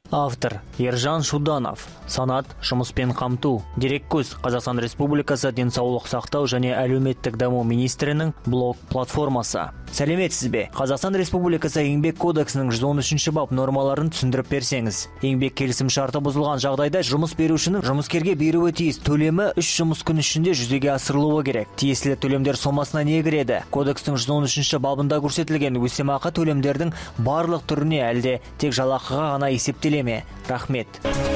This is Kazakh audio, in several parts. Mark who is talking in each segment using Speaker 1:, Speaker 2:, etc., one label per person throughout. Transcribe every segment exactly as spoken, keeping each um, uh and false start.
Speaker 1: Автор Ержан Шуданов. Санат жұмыспен қамту. Дереккөз Қазақстан Республикасы денсаулық сақтау және әлеуметтік даму министрінің блог платформасы. Сәлеметсіз бе? Қазақстан Республикасы еңбек кодексінің жүз он үшінші бап нормаларын түсіндіріп берсеңіз. Еңбек келісім шарты бұзылған жағдайда жұмыс берушінің жұмыскерге беруі тиіс төлемі үш жұмыс күн ішінде жүзеге асырылуы керек. Тиесілі төлемдер сомасына не кіреді? Кодекстің жүз он үшінші бабында көрсетілген өсемақы төлемдердің барлық түріне әлде тек жалақыға ғана есептеле ме? Рахмет.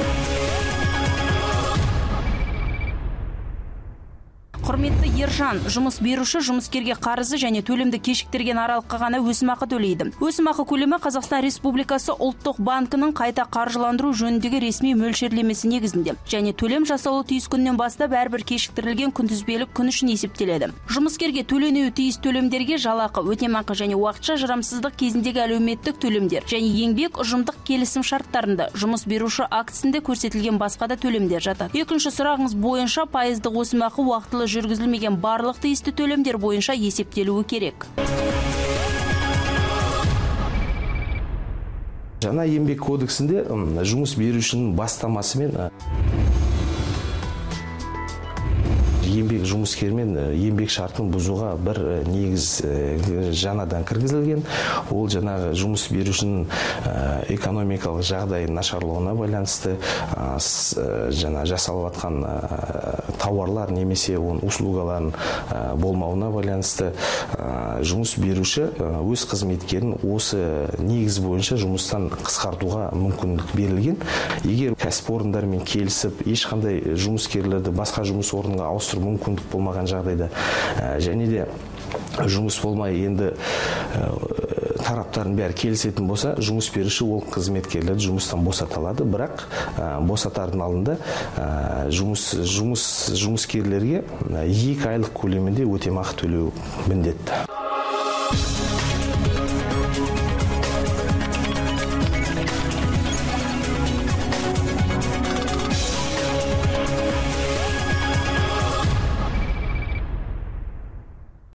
Speaker 2: Құрметті Ержан, жұмыс беруші жұмыскерге қарызы және төлемді кешіктірген аралыққа ғана өсімақы төлейді. Өсімақы көлемі Қазақстан Республикасы ұлттық банкінің қайта қаржыландыру жөніндегі ресми мөлшерлемесі негізінде және төлем жасалуы тиіс күннен бастап әрбір кешіктірілген күнтізбелік күн үшін есептеледі. Жұмыскерге төленуі тиіс төлемдерге жалақы, өтемақы және уақытша жарамсыздық кезіндегі әлеуметтік төлемдер және еңбек ұжымдық келісім шарттарында жұмыс беруші актісінде көрсетілген басқа да төлемдер жатады. Екінші сұрағыңыз бойынша пайыздық өсімақы уақытылы жүргізілмеген барлық тиісті төлемдер бойынша есептелуі керек.
Speaker 3: Жаңа еңбек кодексінде жұмыс берушінің бастамасымен еңбек жұмыскермен еңбек шартын бұзуға бір негіз жаңадан кіргізілген. Ол жаңағы жұмыс берушінің экономикалық жағдайы нашарлауына байланысты жаңа жасалып жатқан тауарлар немесе оның услугаларын болмауына байланысты жұмыс беруші өз қызметкерін осы негіз бойынша жұмыстан қысқартуға мүмкіндік берілген. Егер кәсіпорындармен келісіп ешқандай жұмыскерлерді басқа жұмыс орнына ауыстыру мүмкіндік болмаған жағдайда және де жұмыс болмай енді тараптардың бәрі келісетін болса, жұмыс беруші ол қызметкерлерді жұмыстан босата алады. Бірақ босатардың алдында жұмыс жұмыс жұмыскерлерге екі айлық көлемінде өтемақы төлеу міндетті.